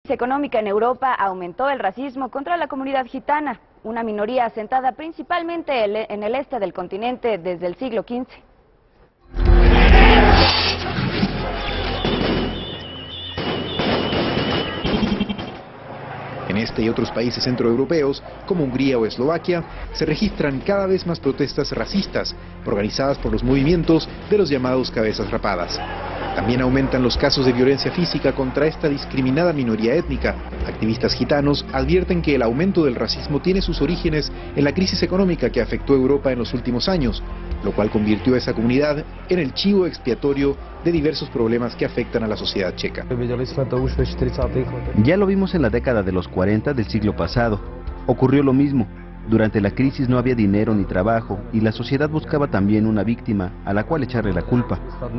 económica en Europa aumentó el racismo contra la comunidad gitana, una minoría asentada principalmente en el este del continente desde el siglo XV. En este y otros países centroeuropeos, como Hungría o Eslovaquia, se registran cada vez más protestas racistas, organizadas por los movimientos de los llamados cabezas rapadas. También aumentan los casos de violencia física contra esta discriminada minoría étnica. Activistas gitanos advierten que el aumento del racismo tiene sus orígenes en la crisis económica que afectó a Europa en los últimos años, lo cual convirtió a esa comunidad en el chivo expiatorio de diversos problemas que afectan a la sociedad checa. Ya lo vimos en la década de los 40 del siglo pasado. Ocurrió lo mismo. Durante la crisis no había dinero ni trabajo y la sociedad buscaba también una víctima a la cual echarle la culpa.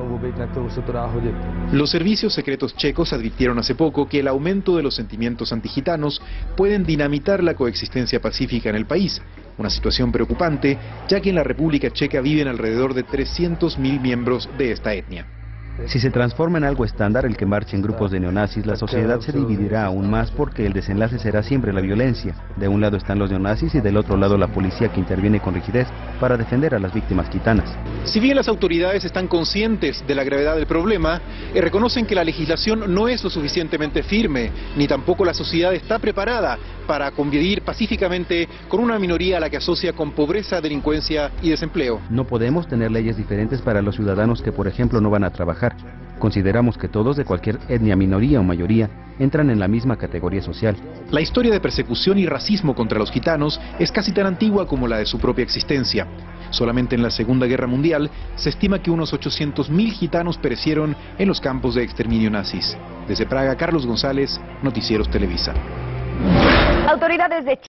Los servicios secretos checos advirtieron hace poco que el aumento de los sentimientos antigitanos pueden dinamitar la coexistencia pacífica en el país, una situación preocupante ya que en la República Checa viven alrededor de 300.000 miembros de esta etnia. Si se transforma en algo estándar el que marchen grupos de neonazis, la sociedad se dividirá aún más porque el desenlace será siempre la violencia. De un lado están los neonazis y del otro lado la policía que interviene con rigidez para defender a las víctimas gitanas. Si bien las autoridades están conscientes de la gravedad del problema, reconocen que la legislación no es lo suficientemente firme, ni tampoco la sociedad está preparada para convivir pacíficamente con una minoría a la que asocia con pobreza, delincuencia y desempleo. No podemos tener leyes diferentes para los ciudadanos que, por ejemplo, no van a trabajar. Consideramos que todos de cualquier etnia, minoría o mayoría entran en la misma categoría social. La historia de persecución y racismo contra los gitanos es casi tan antigua como la de su propia existencia. Solamente en la Segunda Guerra Mundial se estima que unos 800.000 gitanos perecieron en los campos de exterminio nazis. Desde Praga, Carlos González, Noticieros Televisa. Autoridades de